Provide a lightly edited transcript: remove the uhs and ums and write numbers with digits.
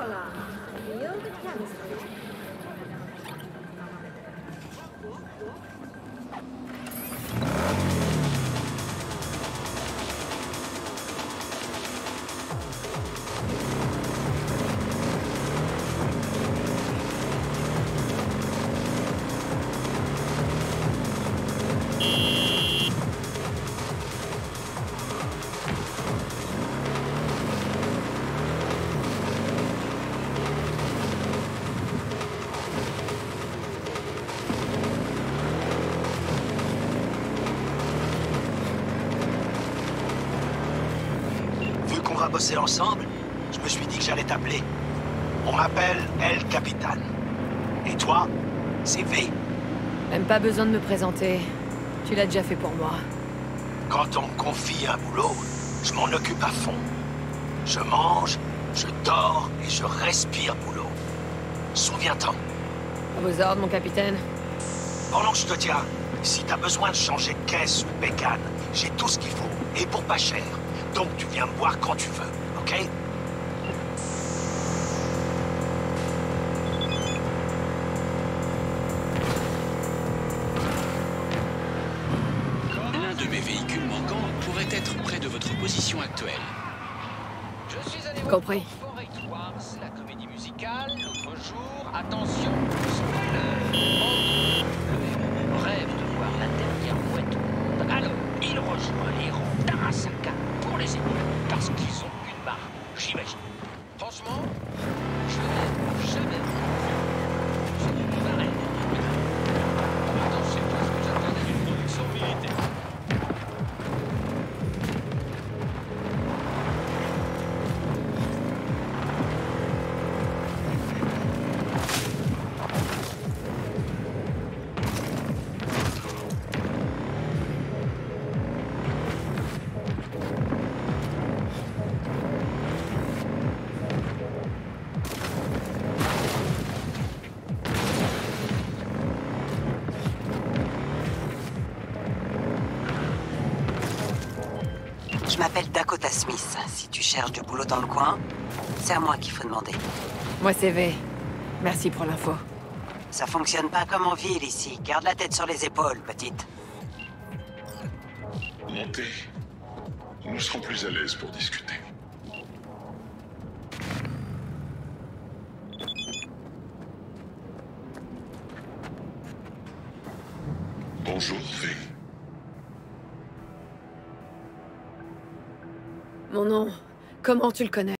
On va bosser ensemble, je me suis dit que j'allais t'appeler. On m'appelle El Capitan. Et toi, c'est V. Même pas besoin de me présenter. Tu l'as déjà fait pour moi. Quand on me confie un boulot, je m'en occupe à fond. Je mange, je dors et je respire boulot. Souviens-t'en. À vos ordres, mon capitaine. Pendant que je te tiens, si t'as besoin de changer de caisse ou de bécane, j'ai tout ce qu'il faut, et pour pas cher. Donc tu viens me voir quand tu veux, ok? L'un de mes véhicules manquants pourrait être près de votre position actuelle. Je suis allé Compris. voir Fort Étoile, c'est la comédie musicale. L'autre jour, attention, spoiler. Le rêve de voir la dernière mouette au monde. Alors, il rejoint les rangs d'Arasaka pour les aider, parce qu'ils ont une marque, j'imagine. Franchement, je n'ai jamais vu. C'est pareil. Attends, je sais pas ce que j'attendais d'une production militaire. Je m'appelle Dakota Smith. Si tu cherches du boulot dans le coin, c'est à moi qu'il faut demander. Moi, c'est V. Merci pour l'info. Ça fonctionne pas comme en ville ici. Garde la tête sur les épaules, petite. Montez. Nous serons plus à l'aise pour discuter. Bonjour, V. Mon nom, comment tu le connais?